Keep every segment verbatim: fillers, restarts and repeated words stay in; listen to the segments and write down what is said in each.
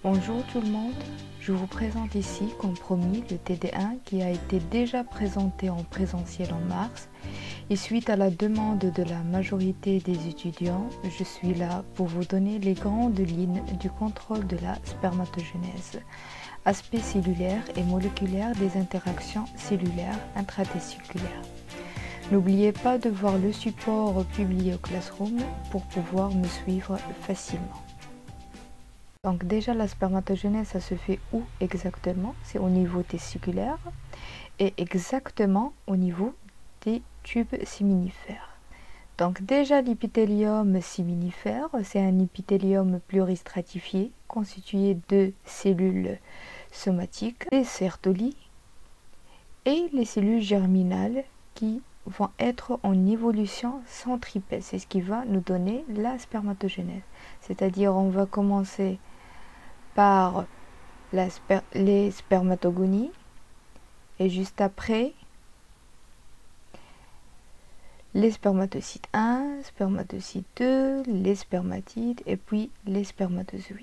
Bonjour tout le monde, je vous présente ici, comme promis, le T D un qui a été déjà présenté en présentiel en mars. Et suite à la demande de la majorité des étudiants, je suis là pour vous donner les grandes lignes du contrôle de la spermatogenèse, aspect cellulaire et moléculaire des interactions cellulaires intratéculaires. N'oubliez pas de voir le support publié au Classroom pour pouvoir me suivre facilement. Donc déjà la spermatogenèse, ça se fait où exactement? C'est au niveau testiculaire et exactement au niveau des tubes séminifères. Donc déjà l'épithélium séminifère, c'est un épithélium pluristratifié constitué de cellules somatiques, des sertoli et les cellules germinales qui vont être en évolution centripète. C'est ce qui va nous donner la spermatogenèse. C'est-à-dire on va commencer par la sper les spermatogonies et juste après les spermatocytes un, spermatocytes deux, les spermatides et puis les spermatozoïdes.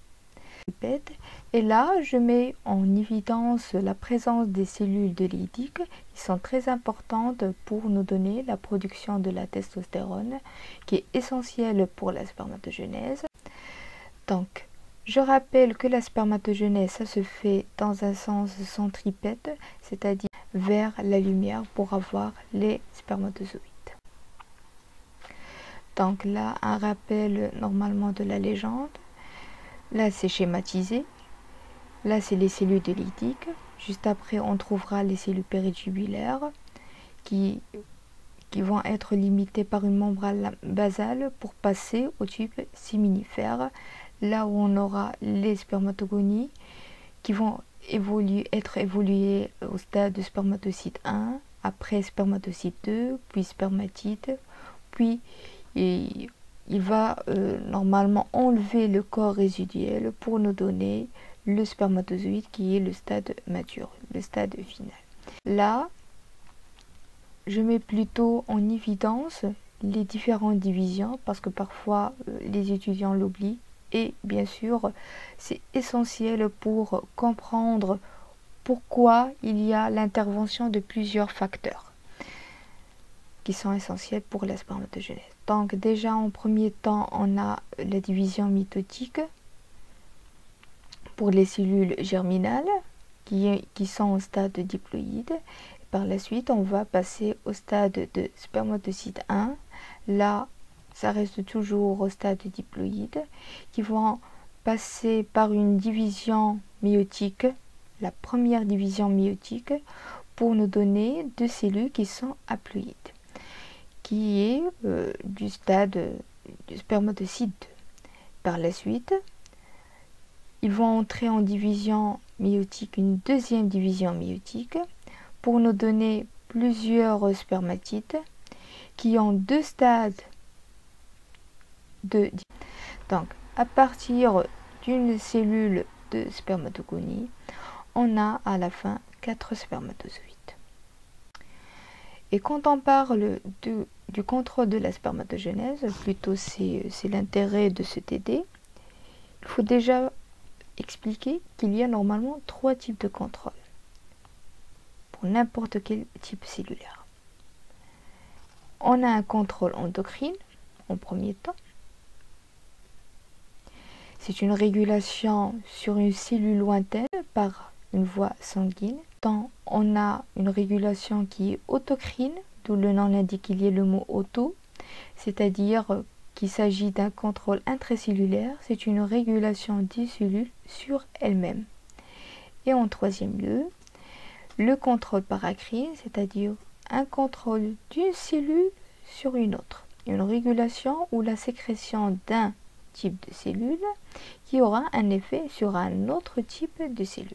Et là, je mets en évidence la présence des cellules de Leydig qui sont très importantes pour nous donner la production de la testostérone qui est essentielle pour la spermatogenèse. Donc, je rappelle que la spermatogenèse, ça se fait dans un sens centripète, c'est-à-dire vers la lumière pour avoir les spermatozoïdes. Donc là, un rappel normalement de la légende. Là, c'est schématisé. Là, c'est les cellules de Leydig. Juste après, on trouvera les cellules péritubulaires qui, qui vont être limitées par une membrane basale pour passer au tube séminifère. Là où on aura les spermatogonies qui vont évoluer, être évoluées au stade de spermatocyte un, après spermatocyte deux, puis spermatide, puis et, il va euh, normalement enlever le corps résiduel pour nous donner le spermatozoïde qui est le stade mature, le stade final. Là, je mets plutôt en évidence les différentes divisions parce que parfois euh, les étudiants l'oublient. Et bien sûr, c'est essentiel pour comprendre pourquoi il y a l'intervention de plusieurs facteurs qui sont essentiels pour la spermatogenèse. Donc déjà en premier temps, on a la division mitotique pour les cellules germinales qui, qui sont au stade diploïde. Et par la suite, on va passer au stade de spermatocyte un. Là, ça reste toujours au stade diploïde, qui vont passer par une division méiotique, la première division méiotique, pour nous donner deux cellules qui sont haploïdes, qui est euh, du stade du spermatocyte deux. Par la suite, ils vont entrer en division méiotique, une deuxième division méiotique, pour nous donner plusieurs spermatides qui ont deux stades de. Donc, à partir d'une cellule de spermatogonie, on a à la fin quatre spermatozoïdes. Et quand on parle de, du contrôle de la spermatogenèse, plutôt c'est l'intérêt de ce T D, il faut déjà expliquer qu'il y a normalement trois types de contrôle pour n'importe quel type cellulaire. On a un contrôle endocrine en premier temps. C'est une régulation sur une cellule lointaine par une voie sanguine. Tant on a une régulation qui est autocrine, d'où le nom l'indique qu'il y a le mot auto, c'est-à-dire qu'il s'agit d'un contrôle intracellulaire, c'est une régulation des cellules sur elles-mêmes. Et en troisième lieu, le contrôle paracrine, c'est-à-dire un contrôle d'une cellule sur une autre. Une régulation ou la sécrétion d'un type de cellule qui aura un effet sur un autre type de cellule.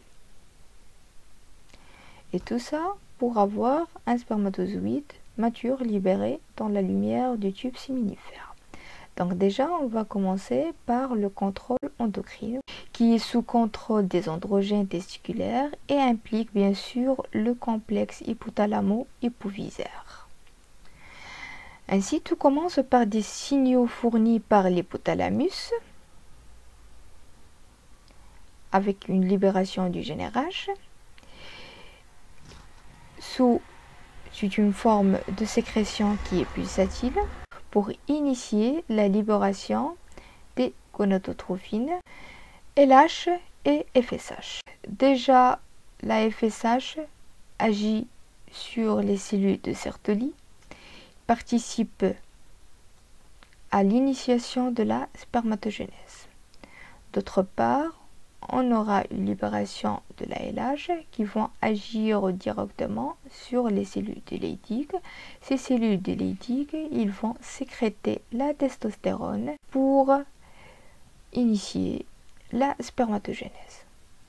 Et tout ça pour avoir un spermatozoïde mature libéré dans la lumière du tube séminifère. Donc déjà, on va commencer par le contrôle endocrine qui est sous contrôle des androgènes testiculaires et implique bien sûr le complexe hypothalamo-hypophysaire. Ainsi, tout commence par des signaux fournis par l'hypothalamus avec une libération du G n R H sous, sous une forme de sécrétion qui est pulsatile pour initier la libération des gonadotrophines L H et F S H. Déjà, la F S H agit sur les cellules de Sertoli, participe à l'initiation de la spermatogénèse. D'autre part, on aura une libération de la L H qui vont agir directement sur les cellules de Leydig. Ces cellules de Leydig, ils vont sécréter la testostérone pour initier la spermatogénèse.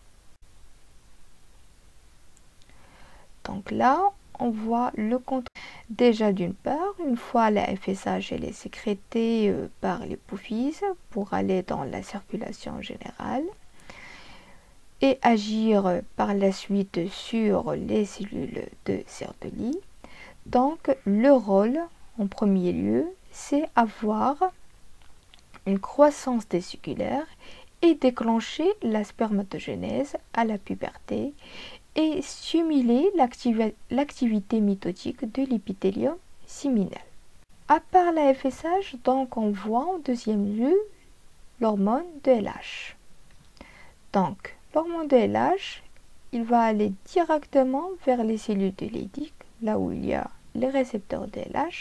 Donc là, on voit le contrôle. Déjà d'une part, une fois la F S H elle est sécrétée euh, par l'hypophyse pour aller dans la circulation générale et agir par la suite sur les cellules de Sertoli. Donc le rôle en premier lieu, c'est avoir une croissance tésiculaire et déclencher la spermatogénèse à la puberté et stimuler l'activité mitotique de l'épithélium séminal. À part la F S H, donc on voit en deuxième lieu l'hormone de L H. Donc l'hormone de L H, il va aller directement vers les cellules de Leydig, là où il y a les récepteurs de L H.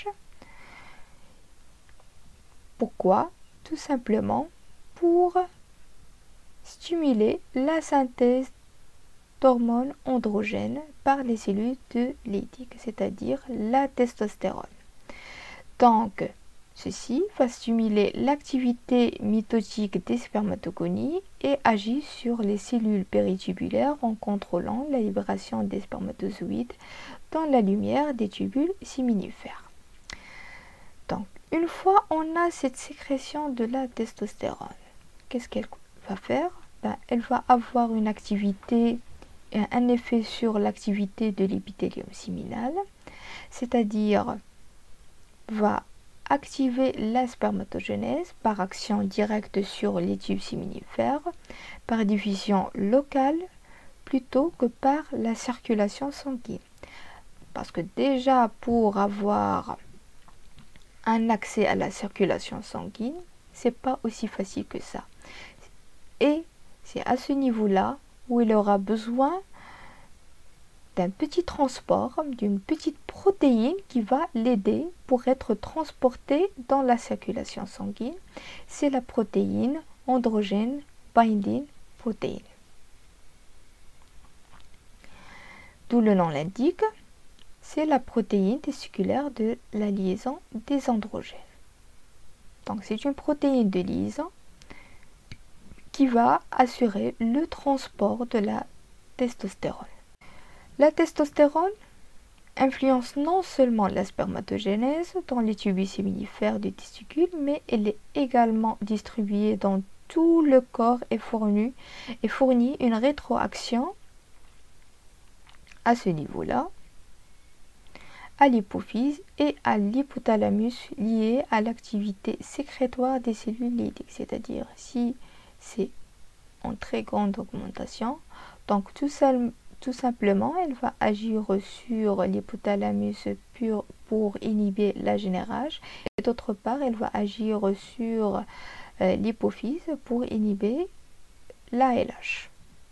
Pourquoi? Tout simplement pour stimuler la synthèse d'hormones androgènes par les cellules de Leydig, c'est-à-dire la testostérone. Donc, ceci va stimuler l'activité mitotique des spermatogonies et agit sur les cellules péritubulaires en contrôlant la libération des spermatozoïdes dans la lumière des tubules séminifères. Donc, une fois on a cette sécrétion de la testostérone, qu'est-ce qu'elle va faire? Ben, elle va avoir une activité et un effet sur l'activité de l'épithélium séminal, c'est-à-dire va activer la spermatogénèse par action directe sur les tubes séminifères, par diffusion locale plutôt que par la circulation sanguine. Parce que déjà pour avoir un accès à la circulation sanguine, c'est pas aussi facile que ça. Et c'est à ce niveau-là où il aura besoin d'un petit transport, d'une petite protéine qui va l'aider pour être transportée dans la circulation sanguine. C'est la protéine androgène binding protein. D'où le nom l'indique, c'est la protéine tésiculaire de la liaison des androgènes. Donc c'est une protéine de liaison qui va assurer le transport de la testostérone. La testostérone influence non seulement la spermatogénèse dans les tubes séminifères du testicule, mais elle est également distribuée dans tout le corps et fournit, et fournit une rétroaction à ce niveau-là, à l'hypophyse et à l'hypothalamus liée à l'activité sécrétoire des cellules Leydig, c'est-à-dire si c'est en très grande augmentation, donc tout, seul, tout simplement elle va agir sur l'hypothalamus pour, pour inhiber la G n R H et d'autre part elle va agir sur euh, l'hypophyse pour inhiber la L H.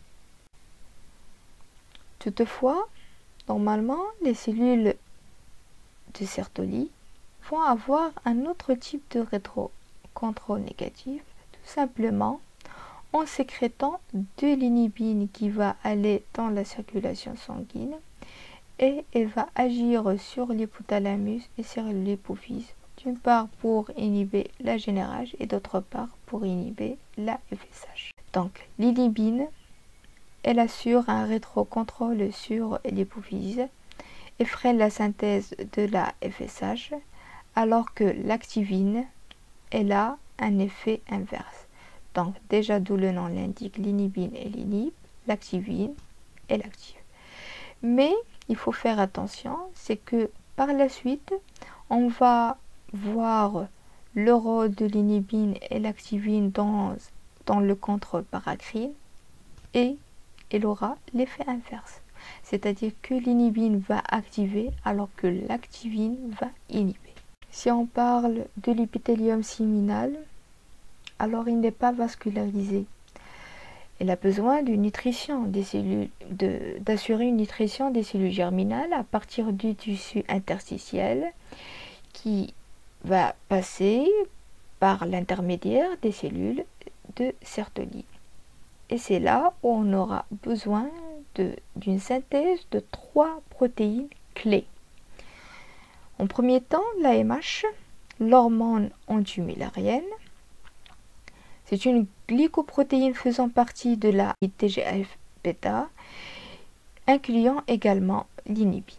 Toutefois, normalement les cellules de Sertoli vont avoir un autre type de rétrocontrôle négatif, tout simplement en sécrétant de l'inhibine qui va aller dans la circulation sanguine et elle va agir sur l'hypothalamus et sur l'hypophyse, d'une part pour inhiber la G n R H et d'autre part pour inhiber la F S H. Donc l'inhibine, elle assure un rétrocontrôle sur l'hypophyse et freine la synthèse de la F S H, alors que l'activine, elle a un effet inverse. Donc déjà d'où le nom l'indique, l'inhibine elle inhibe, l'activine elle active. Mais il faut faire attention, c'est que par la suite, on va voir le rôle de l'inhibine et l'activine dans, dans le contrôle paracrine et elle aura l'effet inverse. C'est-à-dire que l'inhibine va activer alors que l'activine va inhiber. Si on parle de l'épithélium séminal, alors il n'est pas vascularisé. Elle a besoin d'une nutrition des cellules, de, d'assurer une nutrition des cellules germinales à partir du tissu interstitiel qui va passer par l'intermédiaire des cellules de Sertoli. Et c'est là où on aura besoin de, d'une synthèse de trois protéines clés. En premier temps, l'A M H, l'hormone antimüllérienne. C'est une glycoprotéine faisant partie de la T G F bêta, incluant également l'inhibine.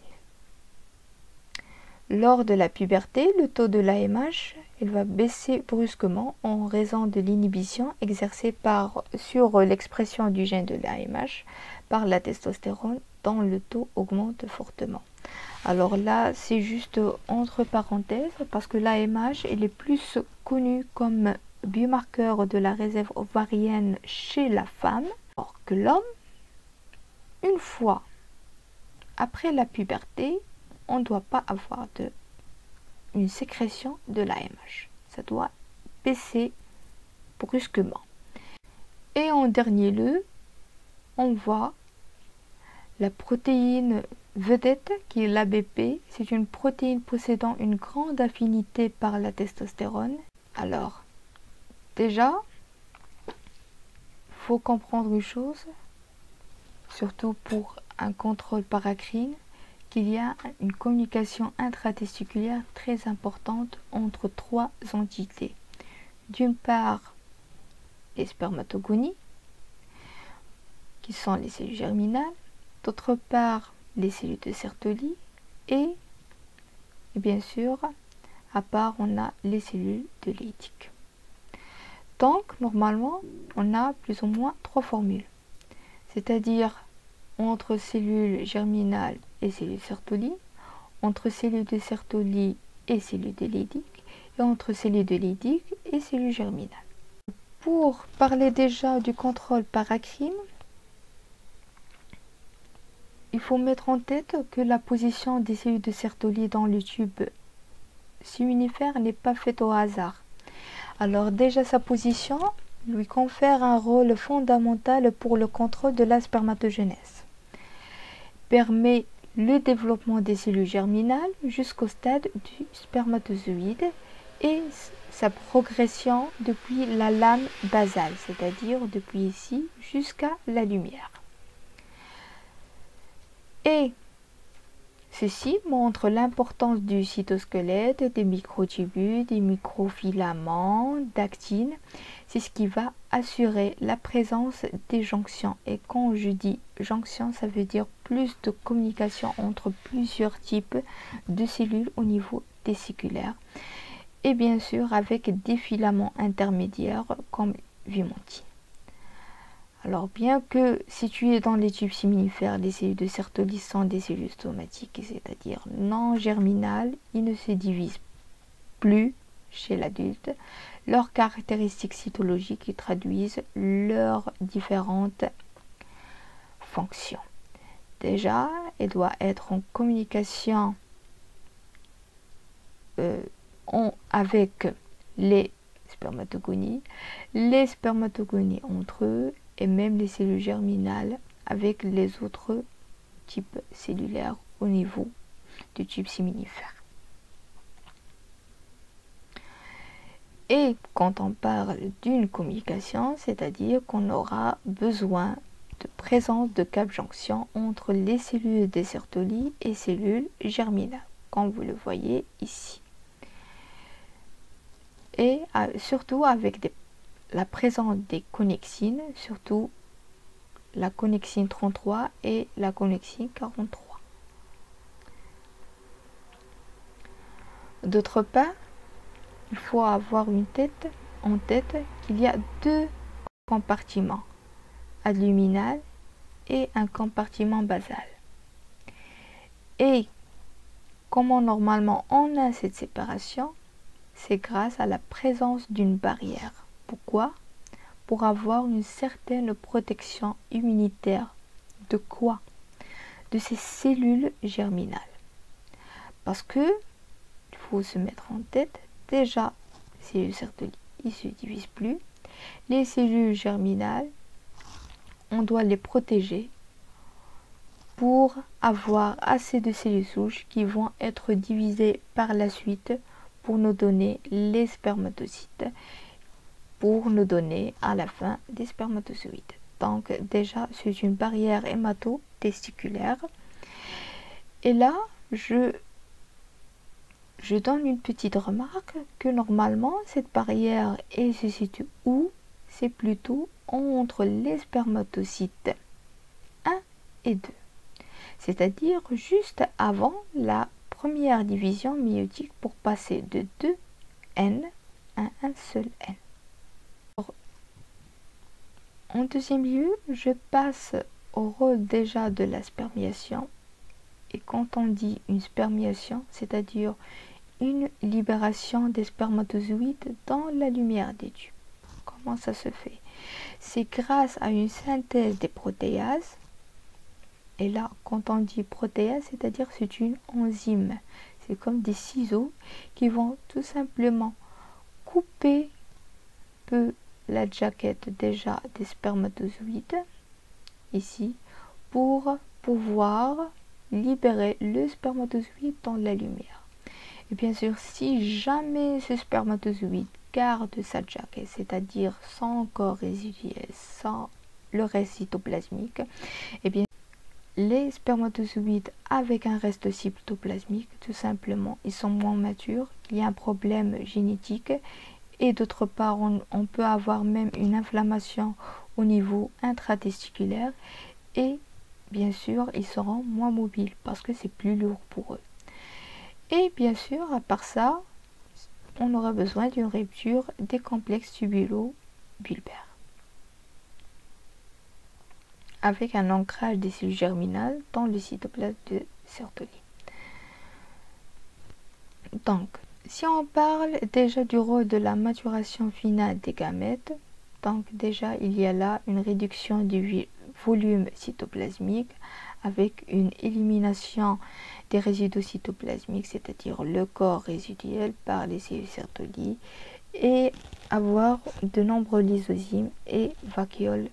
Lors de la puberté, le taux de l'A M H il va baisser brusquement en raison de l'inhibition exercée par, sur l'expression du gène de l'A M H par la testostérone, dont le taux augmente fortement. Alors là, c'est juste entre parenthèses, parce que l'A M H il est plus connu comme biomarqueur de la réserve ovarienne chez la femme, alors que l'homme, une fois après la puberté, on ne doit pas avoir de, une sécrétion de l'A M H. Ça doit baisser brusquement. Et en dernier lieu, on voit la protéine vedette qui est l'A B P. C'est une protéine possédant une grande affinité par la testostérone. Alors, déjà, il faut comprendre une chose, surtout pour un contrôle paracrine, qu'il y a une communication intratesticulaire très importante entre trois entités. D'une part, les spermatogonies, qui sont les cellules germinales, d'autre part, les cellules de Sertoli, et, et bien sûr, à part, on a les cellules de Leydig. Donc, normalement, on a plus ou moins trois formules, c'est-à-dire entre cellules germinales et cellules Sertoli, entre cellules de Sertoli et cellules de Leydig, et entre cellules de Leydig et cellules germinales. Pour parler déjà du contrôle paracrine, il faut mettre en tête que la position des cellules de Sertoli dans le tube séminifère n'est pas faite au hasard. Alors déjà sa position lui confère un rôle fondamental pour le contrôle de la spermatogenèse. Permet le développement des cellules germinales jusqu'au stade du spermatozoïde et sa progression depuis la lame basale, c'est-à-dire depuis ici jusqu'à la lumière. Et ceci montre l'importance du cytosquelette, des microtubules, des microfilaments, d'actine. C'est ce qui va assurer la présence des jonctions. Et quand je dis jonction, ça veut dire plus de communication entre plusieurs types de cellules au niveau tésiculaire. Et bien sûr avec des filaments intermédiaires comme vimentine. Alors bien que situées dans les tubes séminifères, les cellules de Sertoli sont des cellules stomatiques, c'est-à-dire non germinales, ils ne se divisent plus chez l'adulte. Leurs caractéristiques cytologiques traduisent leurs différentes fonctions. Déjà, elle doit être en communication euh, en, avec les spermatogonies, les spermatogonies entre eux, et même les cellules germinales avec les autres types cellulaires au niveau du tube séminifère. Et quand on parle d'une communication, c'est-à-dire qu'on aura besoin de présence de cap jonction entre les cellules de Sertoli et cellules germinales, comme vous le voyez ici. Et surtout avec des la présence des connexines, surtout la connexine trente-trois et la connexine quarante-trois. D'autre part, il faut avoir une tête, en tête qu'il y a deux compartiments, adluminal et un compartiment basal. Et comment normalement on a cette séparation, c'est grâce à la présence d'une barrière. Pourquoi? pour avoir une certaine protection immunitaire. De quoi? De ces cellules germinales. Parce que, il faut se mettre en tête, déjà, les cellules Sertoli, ils ne se divisent plus. Les cellules germinales, on doit les protéger pour avoir assez de cellules souches qui vont être divisées par la suite pour nous donner les spermatocytes, pour nous donner à la fin des spermatozoïdes. Donc déjà, c'est une barrière hémato-testiculaire. Et là, je, je donne une petite remarque que normalement, cette barrière, elle se situe où? C'est plutôt entre les spermatocytes un et deux. C'est-à-dire juste avant la première division méiotique pour passer de deux N à un seul N. Alors, en deuxième lieu, je passe au rôle déjà de la spermiation. Et quand on dit une spermiation, c'est-à-dire une libération des spermatozoïdes dans la lumière des tubes. Comment ça se fait? C'est grâce à une synthèse des protéases. Et là, quand on dit protéase, c'est-à-dire c'est une enzyme. C'est comme des ciseaux qui vont tout simplement couper peu la jaquette déjà des spermatozoïdes, ici, pour pouvoir libérer le spermatozoïde dans la lumière. Et bien sûr, si jamais ce spermatozoïde garde sa jaquette, c'est-à-dire sans corps résiduel, sans le reste cytoplasmique, et bien les spermatozoïdes avec un reste cytoplasmique, tout simplement, ils sont moins matures, il y a un problème génétique et d'autre part, on, on peut avoir même une inflammation au niveau intratesticulaire et bien sûr, ils seront moins mobiles parce que c'est plus lourd pour eux. Et bien sûr, à part ça, on aura besoin d'une rupture des complexes tubulo-bulbaires, avec un ancrage des cellules germinales dans le cytoplasme de Sertoli. Donc, si on parle déjà du rôle de la maturation finale des gamètes, donc déjà il y a là une réduction du volume cytoplasmique avec une élimination des résidus cytoplasmiques, c'est-à-dire le corps résiduel par les cellules Sertoli, et avoir de nombreux lysosymes et vacuoles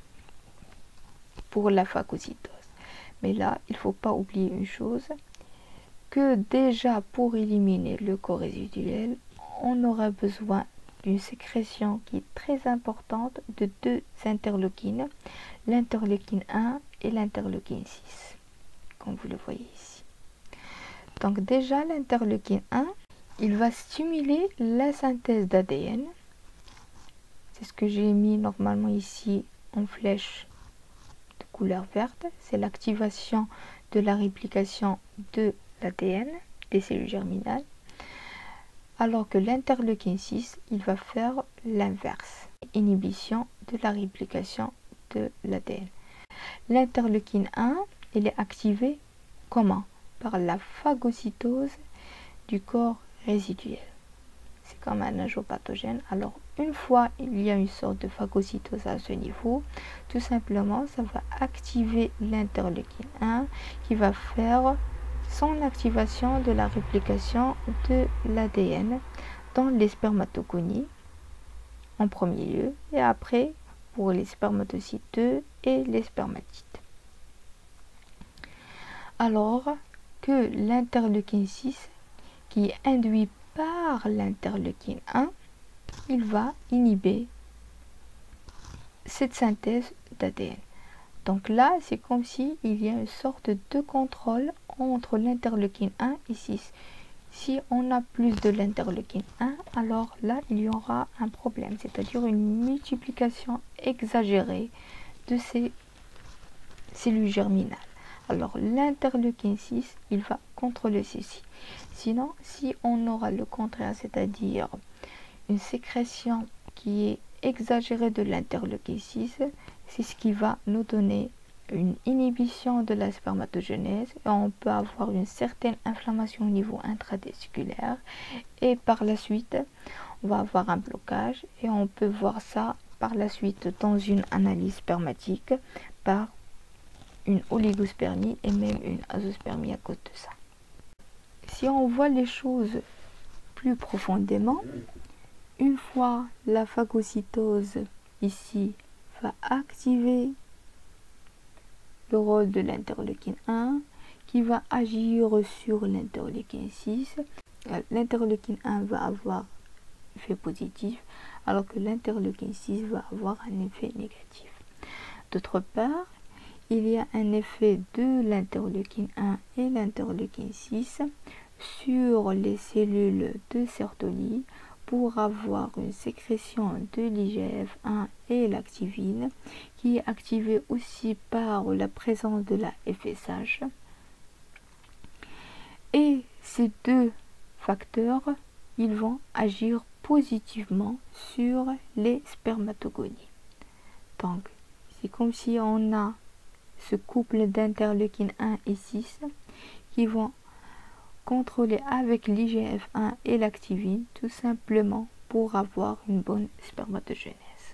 pour la phagocytose. Mais là, il ne faut pas oublier une chose, que déjà pour éliminer le corps résiduel, on aura besoin d'une sécrétion qui est très importante de deux interleukines, l'interleukine un et l'interleukine six, comme vous le voyez ici. Donc déjà, l'interleukine un, il va stimuler la synthèse d'A D N. C'est ce que j'ai mis normalement ici en flèche de couleur verte. C'est l'activation de la réplication de l'A D N, des cellules germinales. Alors que l'interleukine six, il va faire l'inverse, inhibition de la réplication de l'A D N. L'interleukine un, il est activé comment? Par la phagocytose du corps résiduel. C'est comme un agent pathogène. Alors, une fois il y a une sorte de phagocytose à ce niveau, tout simplement, ça va activer l'interleukine un qui va faire son activation de la réplication de l'A D N dans les spermatogonies en premier lieu et après pour les spermatocytes deux et les spermatites. Alors que l'interleukine six qui est induit par l'interleukine un, il va inhiber cette synthèse d'A D N. Donc là, c'est comme si il y a une sorte de contrôle entre l'interleukine un et six. Si on a plus de l'interleukine un, alors là, il y aura un problème, c'est-à-dire une multiplication exagérée de ces cellules germinales. Alors l'interleukine six, il va contrôler ceci. Sinon, si on aura le contraire, c'est-à-dire une sécrétion qui est exagérée de l'interleukine six, c'est ce qui va nous donner une inhibition de la spermatogenèse et on peut avoir une certaine inflammation au niveau intratesticulaire et par la suite on va avoir un blocage et on peut voir ça par la suite dans une analyse spermatique par une oligospermie et même une azoospermie à cause de ça. Si on voit les choses plus profondément, une fois la phagocytose ici va activer le rôle de l'interleukine un qui va agir sur l'interleukine six. L'interleukine un va avoir un effet positif alors que l'interleukine six va avoir un effet négatif. D'autre part, il y a un effet de l'interleukine un et l'interleukine six sur les cellules de Sertoli pour avoir une sécrétion de l'I G F un et l'activine qui est activée aussi par la présence de la F S H. Et ces deux facteurs, ils vont agir positivement sur les spermatogonies. Donc, c'est comme si on a ce couple d'interleukine un et six qui vont contrôler avec l'I G F un et l'activine tout simplement pour avoir une bonne spermatogenèse.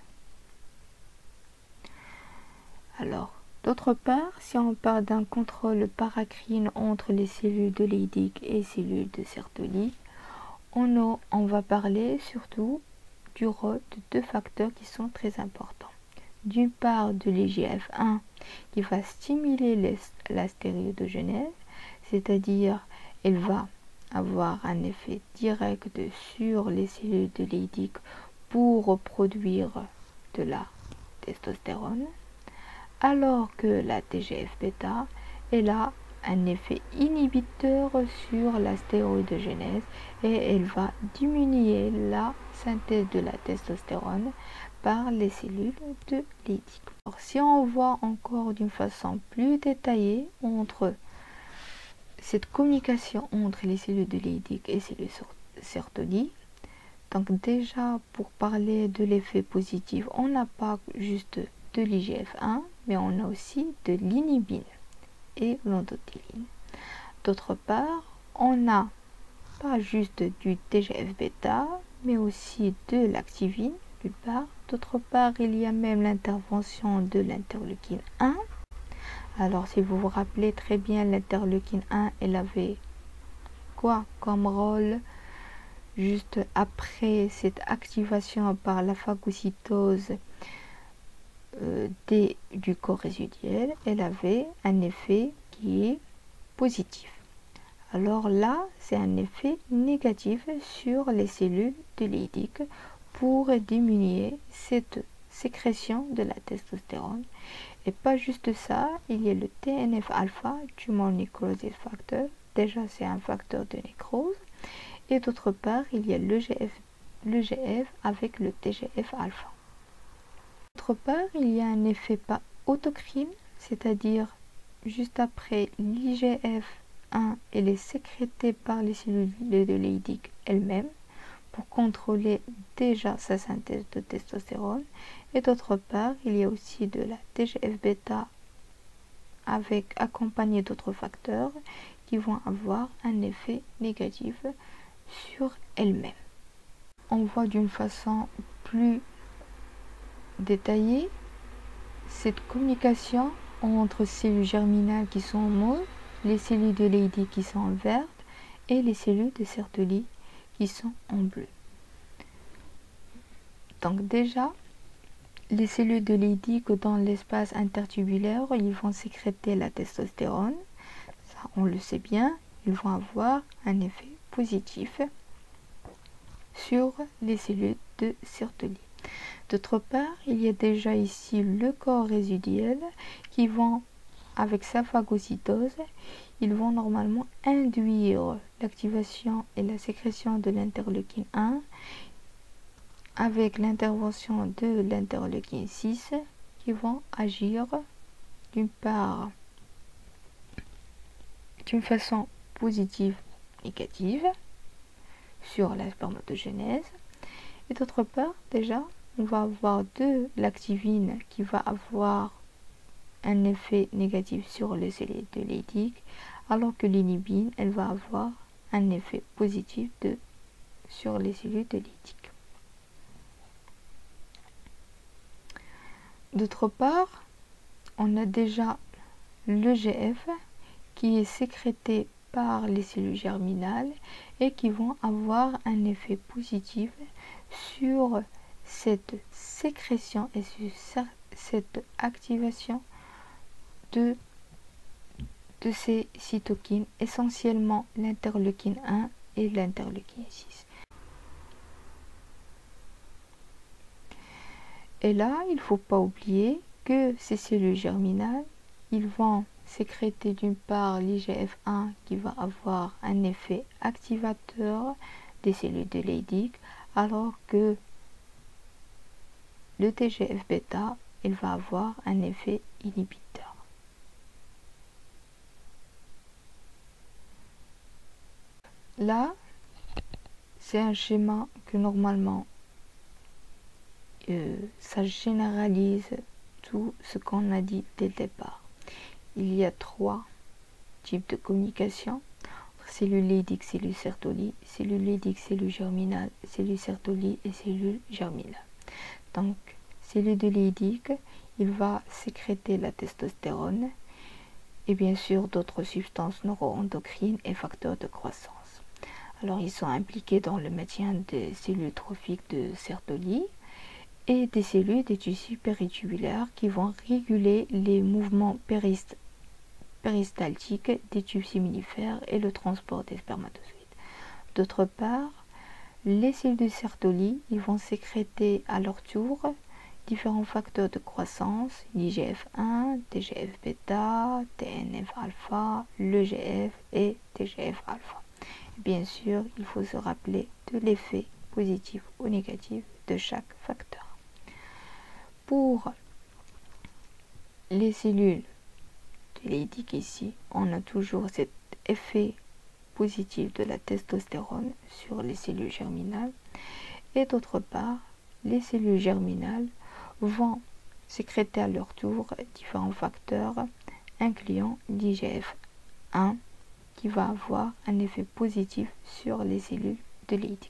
Alors, d'autre part, si on parle d'un contrôle paracrine entre les cellules de Leydig et cellules de Sertoli, on, a, on va parler surtout du rôle de deux facteurs qui sont très importants. D'une part, de l'I G F un qui va stimuler les, la stéroïdogenèse, c'est-à-dire elle va avoir un effet direct sur les cellules de Leydig pour produire de la testostérone, alors que la T G F bêta elle a un effet inhibiteur sur la stéroïdogenèse et elle va diminuer la synthèse de la testostérone par les cellules de Leydig. Alors, si on voit encore d'une façon plus détaillée entre cette communication entre les cellules de Leydig et les cellules Sertoli, donc déjà pour parler de l'effet positif, on n'a pas juste de l'I G F un, mais on a aussi de l'inhibine et l'endothéline. D'autre part, on n'a pas juste du T G F bêta, mais aussi de l'activine, d'une part. D'autre part, il y a même l'intervention de l'interleukine un. Alors, si vous vous rappelez très bien, l'interleukine un, elle avait quoi comme rôle? Juste après cette activation par la phagocytose euh, des, du corps résiduel, elle avait un effet qui est positif. Alors là, c'est un effet négatif sur les cellules de Leydig pour diminuer cette sécrétion de la testostérone. Et pas juste ça, il y a le T N F alpha, Tumor Necrosis Factor. Déjà, c'est un facteur de nécrose. Et d'autre part, il y a l'E G F, l'E G F avec le T G F alpha. D'autre part, il y a un effet pas autocrine, c'est-à-dire juste après l'I G F un, elle est sécrétée par les cellules de Leydig elles-mêmes pour contrôler déjà sa synthèse de testostérone. Et d'autre part, il y a aussi de la T G F bêta avec accompagné d'autres facteurs qui vont avoir un effet négatif sur elle-même. On voit d'une façon plus détaillée cette communication entre cellules germinales qui sont en mauve, les cellules de Leydig qui sont en verte et les cellules de Sertoli qui sont en bleu. Donc déjà, les cellules de Leydig dans l'espace intertubulaire, ils vont sécréter la testostérone. Ça, on le sait bien, ils vont avoir un effet positif sur les cellules de Sertoli. D'autre part, il y a déjà ici le corps résiduel qui vont, avec sa phagocytose, ils vont normalement induire l'activation et la sécrétion de l'interleukine un avec l'intervention de l'interleukine six qui vont agir d'une part d'une façon positive négative sur la spermatogenèse et d'autre part déjà on va avoir de l'activine qui va avoir un effet négatif sur les cellules de Leydig alors que l'inhibine elle va avoir un effet positif de, sur les cellules de Leydig. D'autre part, on a déjà l'E G F qui est sécrété par les cellules germinales et qui vont avoir un effet positif sur cette sécrétion et sur cette activation de, de ces cytokines, essentiellement l'interleukine un et l'interleukine six. Et là, il ne faut pas oublier que ces cellules germinales, ils vont sécréter d'une part l'I G F un qui va avoir un effet activateur des cellules de Leydig, alors que le T G F bêta, il va avoir un effet inhibiteur. Là, c'est un schéma que normalement, euh, ça généralise tout ce qu'on a dit dès le départ. Il y a trois types de communication: cellules Leydig, cellules Sertoli, cellules Leydig, cellules germinales, cellules Sertoli et cellules germinales. Donc, cellule de Leydig, il va sécréter la testostérone et bien sûr d'autres substances neuroendocrines et facteurs de croissance. Alors, ils sont impliqués dans le maintien des cellules trophiques de Sertoli et des cellules des tissus péritubulaires qui vont réguler les mouvements péristaltiques péristaltique des tubes séminifères et le transport des spermatozoïdes. D'autre part, les cellules de Sertoli, ils vont sécréter à leur tour différents facteurs de croissance, l'I G F un, T G F bêta, T N F alpha, l'E G F et T G F alpha. Bien sûr, il faut se rappeler de l'effet positif ou négatif de chaque facteur. Pour les cellules Leydig ici, on a toujours cet effet positif de la testostérone sur les cellules germinales. Et d'autre part, les cellules germinales vont sécréter à leur tour différents facteurs, incluant l'I G F un, qui va avoir un effet positif sur les cellules de Leydig.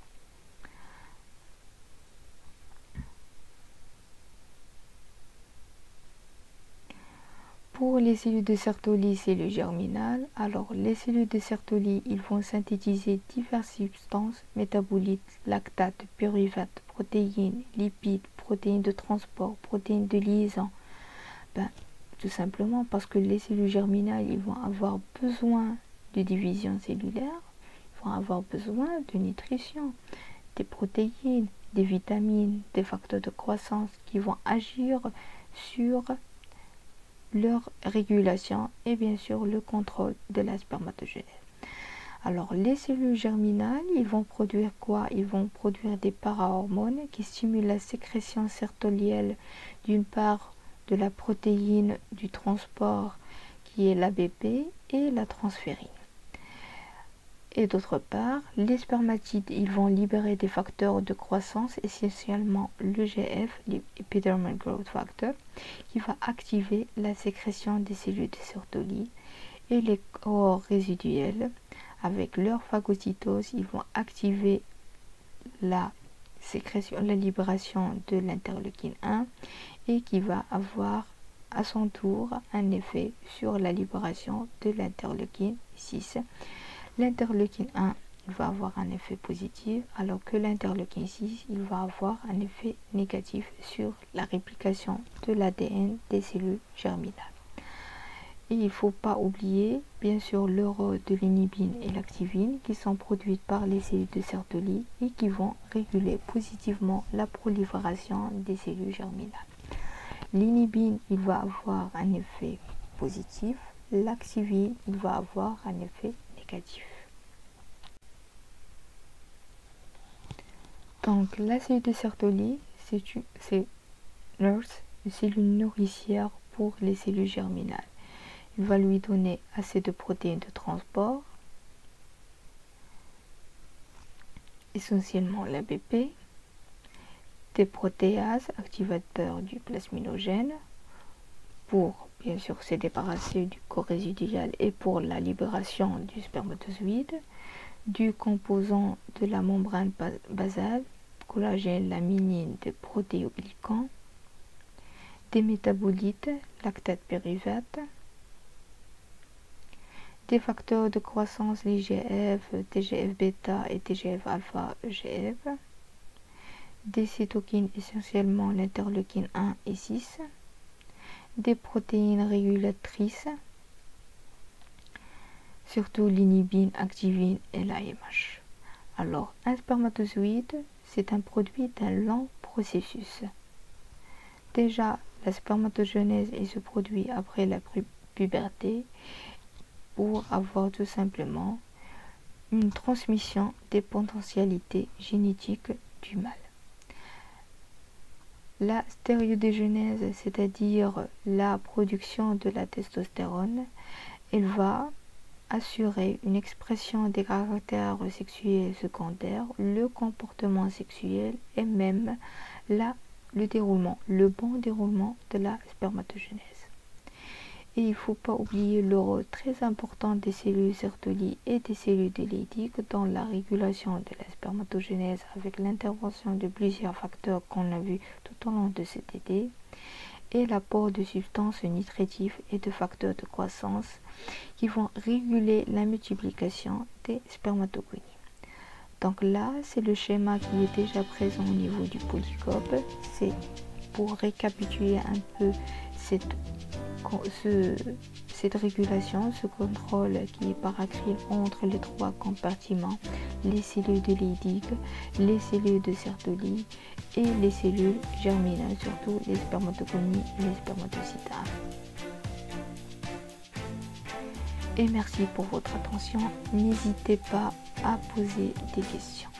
Pour les cellules de Sertoli, cellules germinales, alors les cellules de Sertoli, ils vont synthétiser diverses substances métabolites, lactates, pyruvates, protéines, lipides, protéines de transport, protéines de liaison. Ben, tout simplement parce que les cellules germinales, ils vont avoir besoin de division cellulaire, ils vont avoir besoin de nutrition, des protéines, des vitamines, des facteurs de croissance qui vont agir sur leur régulation et bien sûr le contrôle de la spermatogenèse. Alors les cellules germinales, ils vont produire quoi? Ils vont produire des parahormones qui stimulent la sécrétion sertolielle d'une part de la protéine du transport qui est l'A B P et la transférine. Et d'autre part, les spermatides, ils vont libérer des facteurs de croissance, essentiellement l'E G F, l'Epidermal Growth Factor, qui va activer la sécrétion des cellules de Sertoli, et les corps résiduels, avec leur phagocytose, ils vont activer la sécrétion, la libération de l'interleukine un, et qui va avoir à son tour un effet sur la libération de l'interleukine six. L'interleukine un, il va avoir un effet positif, alors que l'interleukine six, il va avoir un effet négatif sur la réplication de l'A D N des cellules germinales. Et il ne faut pas oublier, bien sûr, le rôle de l'inhibine et l'activine qui sont produites par les cellules de Sertoli et qui vont réguler positivement la prolifération des cellules germinales. L'inhibine, il va avoir un effet positif, l'activine, il va avoir un effet négatif. Donc la cellule de Sertoli, c'est une nurse, une cellule nourricière pour les cellules germinales. Il va lui donner assez de protéines de transport, essentiellement l'A B P, des protéases activateurs du plasminogène pour bien sûr se débarrasser du corps résiduel et pour la libération du spermatozoïde, du composant de la membrane basale, collagène, laminine, des protéoglycans, des métabolites, lactates pyruvate, des facteurs de croissance, l'I G F, T G F bêta et T G F alpha E G F, des cytokines, essentiellement l'interleukine un et six, des protéines régulatrices, surtout l'inhibine, activine et l'A M H. Alors, un spermatozoïde, c'est un produit d'un long processus. Déjà, la spermatogenèse est se produit après la puberté pour avoir tout simplement une transmission des potentialités génétiques du mâle. La stéroïdogénèse, c'est-à-dire la production de la testostérone, elle va assurer une expression des caractères sexuels secondaires, le comportement sexuel et même la, le déroulement, le bon déroulement de la spermatogenèse. Et il ne faut pas oublier le rôle très important des cellules Sertoli et des cellules de Leydig dans la régulation de la spermatogenèse avec l'intervention de plusieurs facteurs qu'on a vu tout au long de cet été et l'apport de substances nutritives et de facteurs de croissance qui vont réguler la multiplication des spermatogonies. Donc là, c'est le schéma qui est déjà présent au niveau du polycope. C'est pour récapituler un peu cette Ce, cette régulation, ce contrôle qui est paracrile entre les trois compartiments, les cellules de Leydig, les cellules de Sertoli et les cellules germinales, surtout les spermatogonies et les spermatocytes. Et merci pour votre attention. N'hésitez pas à poser des questions.